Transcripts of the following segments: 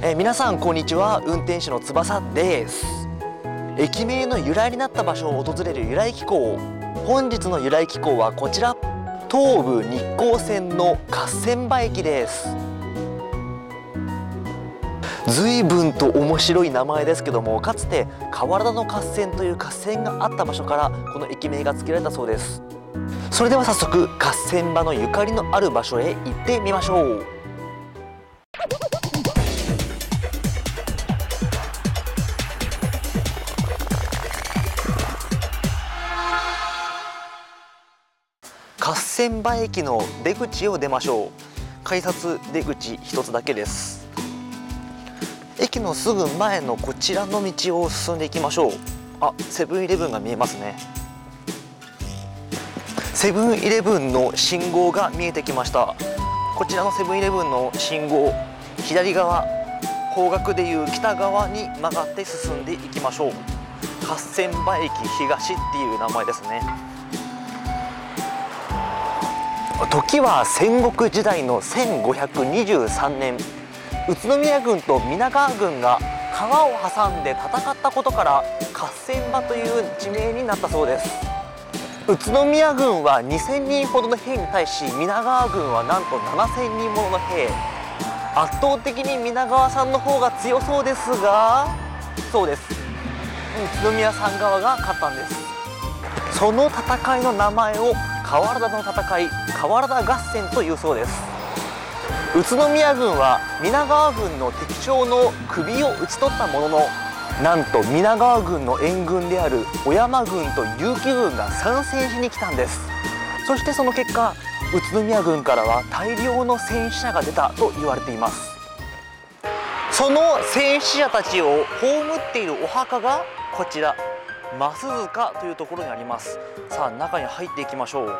皆さんこんにちは。運転手の翼です。駅名の由来になった場所を訪れる由来紀行。本日の由来紀行はこちら、東武日光線の合戦場駅です。随分と面白い名前ですけども、かつて河原田の合戦という合戦があった場所からこの駅名が付けられたそうです。それでは早速合戦場のゆかりのある場所へ行ってみましょう。合戦場駅の出口を出ましょう。改札出口一つだけです。駅のすぐ前のこちらの道を進んでいきましょう。セブンイレブンが見えますね。セブンイレブンの信号が見えてきました。こちらのセブンイレブンの信号、左側、方角でいう北側に曲がって進んでいきましょう。合戦場駅東っていう名前ですね。時は戦国時代の1523年、宇都宮軍と皆川軍が川を挟んで戦ったことから合戦場という地名になったそうです。宇都宮軍は2000人ほどの兵に対し、皆川軍はなんと7000人ものの兵。圧倒的に皆川さんの方が強そうですが、そうです、宇都宮さん側が勝ったんです。その戦いの名前を河原田の戦い、河原田合戦というそうです。宇都宮軍は皆川軍の敵将の首を討ち取ったものの、なんと皆川軍の援軍である小山軍と結城軍が参戦しに来たんです。そしてその結果、宇都宮軍からは大量の戦死者が出たと言われています。その戦死者たちを葬っているお墓がこちら、増塚というところにあります。さあ、中に入っていきましょう。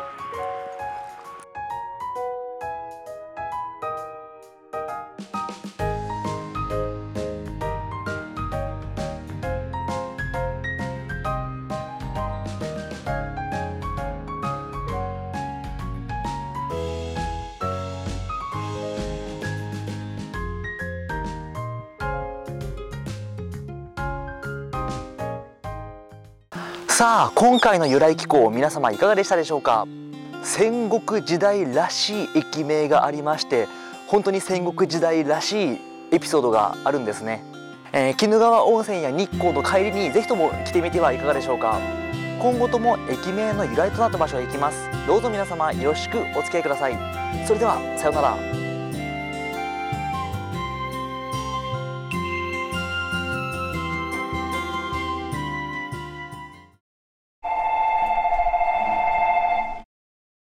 さあ、今回の由来紀行、皆様いかがでしたでしょうか。戦国時代らしい駅名がありまして、本当に戦国時代らしいエピソードがあるんですね。鬼怒川温泉や日光の帰りにぜひとも来てみてはいかがでしょうか。今後とも駅名の由来となった場所へ行きます。どうぞ皆様よろしくお付き合いください。それではさようなら。